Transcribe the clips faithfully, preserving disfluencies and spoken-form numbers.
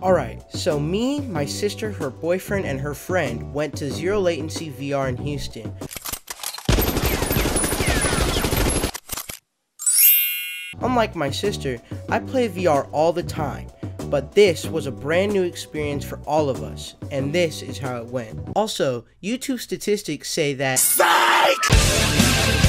Alright, so me, my sister, her boyfriend, and her friend went to Zero Latency V R in Houston. Unlike my sister, I play V R all the time, but this was a brand new experience for all of us, and this is how it went. Also, YouTube statistics say that Psych!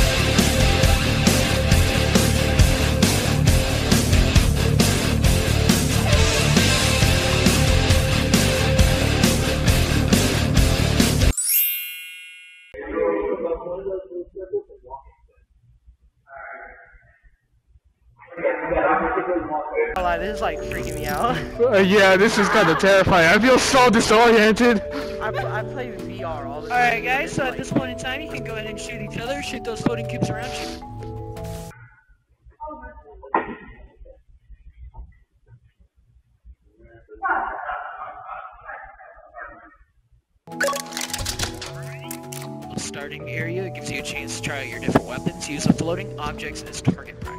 This is like freaking me out. Uh, yeah, this is kind of terrifying. I feel so disoriented. I, I play V R all the time. Alright guys, so at this point in time you can go ahead and shoot each other, shoot those floating cubes around you. Starting area gives you a chance to try out your different weapons. Use the floating objects as target practice.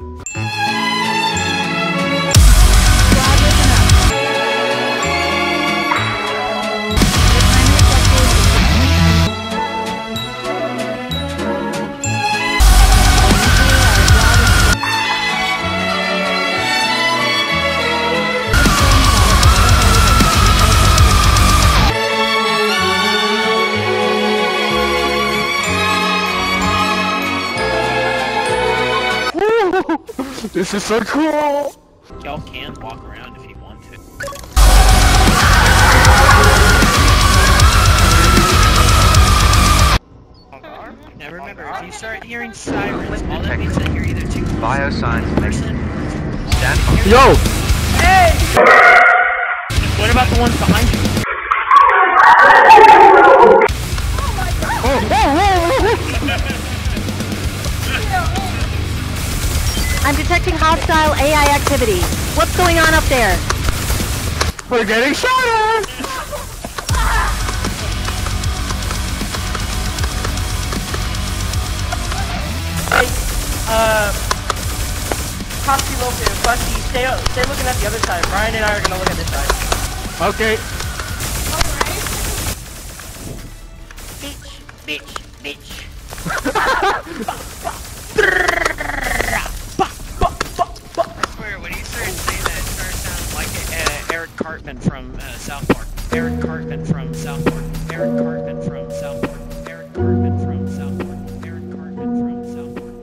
This is so cool! Y'all can walk around if you want to. Now remember, if you start hearing sirens, all that means that you're either too close Biosigns person. Stand Yo! Hey! What about the ones behind you? Oh, I'm detecting hostile A I activity. What's going on up there? we're getting shot at! Hey, uh, Costi Lope, Costi, stay, stay looking at the other side. Brian and I are gonna look at this side. Okay. Bitch, bitch, bitch. I swear, when you started saying that, it started sounding like uh, Eric Cartman from uh, South Park. Eric Cartman from South Park. Eric Cartman from South Park. Eric Cartman from South Park. Eric Cartman from South Park.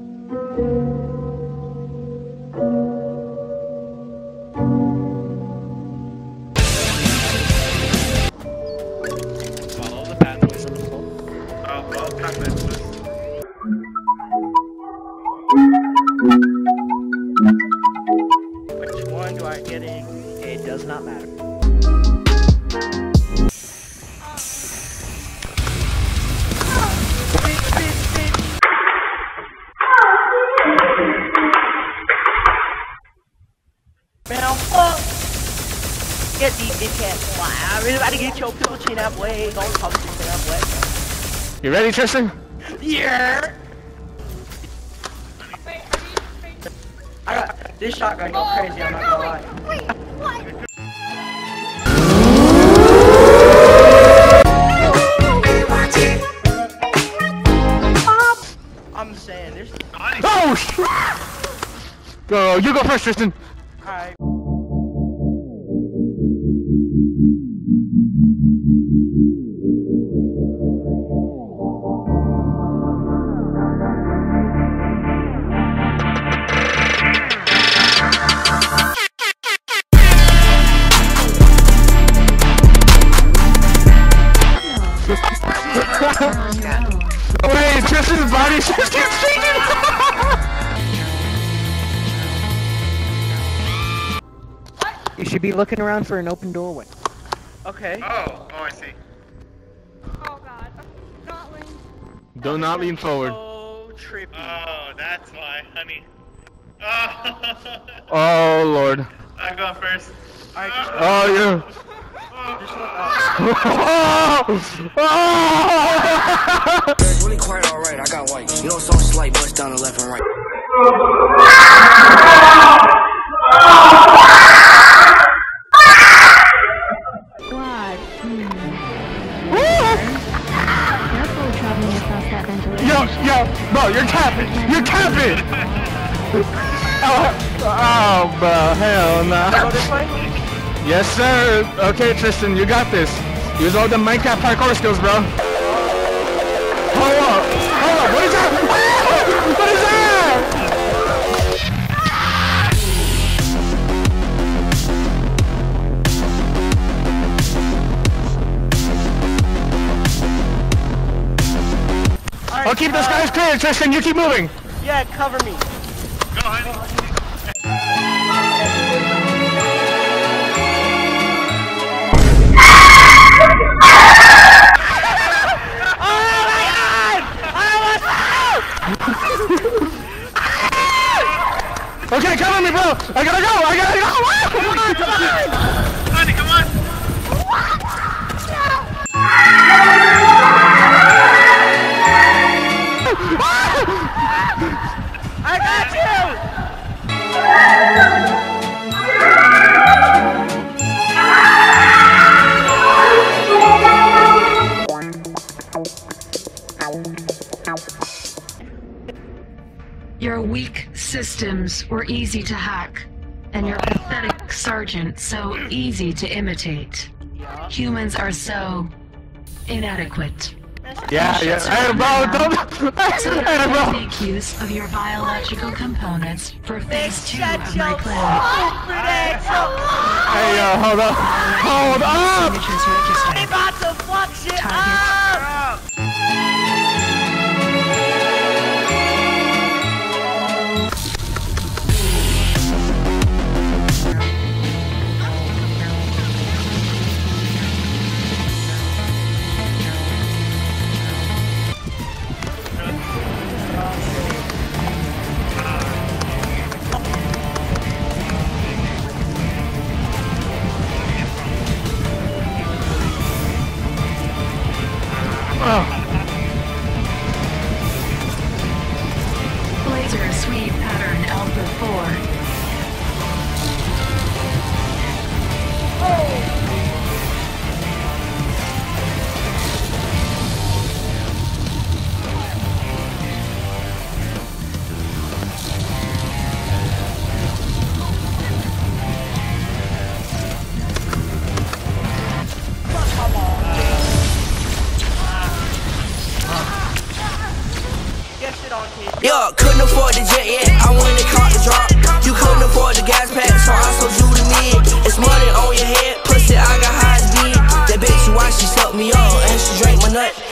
Follow the pathways on the floor. Oh, well, pathways. Which one do I get in? It does not matter. Man, fuck! Get deep, bitch ass. Wow, I'm really about to get your pickle chin that way. Don't talk to me that way. You ready, Tristan? Yeah! I got this shotgun go crazy, I'm not gonna lie. Wait, what? I'm saying, there's... Oh, shit! Go, you go first, Tristan. Alright. Wait, Tristan's body just keeps changing! You should be looking around for an open doorway. Okay. Oh, oh, I see. Oh god. Not lean. Do not lean forward. So trippy. Oh, that's why, honey. Oh, Oh, Lord. I'm going first. Alright, just look, Oh, you. just look up. Oh! Oh! Really quite alright, I got white. You know, so slight bust down the left and right. Ah! bro, you're capping. You're capping. oh, oh, bro, hell nah. Go this way? Yes, sir. Okay, Tristan, you got this. Use all the Minecraft parkour skills, bro. Hold up. Hold up. What is that? What is that? Alright, I'll keep the uh, skies clear, Tristan. You keep moving. Yeah, cover me. Go, honey. Okay, cover me, bro. I gotta go. I gotta go. Come on, come on. Honey, come on. I got you. Your weak systems were easy to hack, and your pathetic sergeant so easy to imitate. Humans are so inadequate. Yeah, yeah. Hey, bro, don't. So Hey, that bro. I make use of your biological components for phase two Shut of your my plan. stupid ass up. Hey, yo, hold up. Hold up. Signatures They registered. about to fuck shit Target. up. Laser sweep pattern alpha four. Get shit on, kid. Yo, couldn't afford the jet yet. I went and caught the drop. You couldn't afford the gas pack, so I sold you the mid. It's money on your head, pussy, I got high speed. That bitch, why she sucked me up and she drank my nut.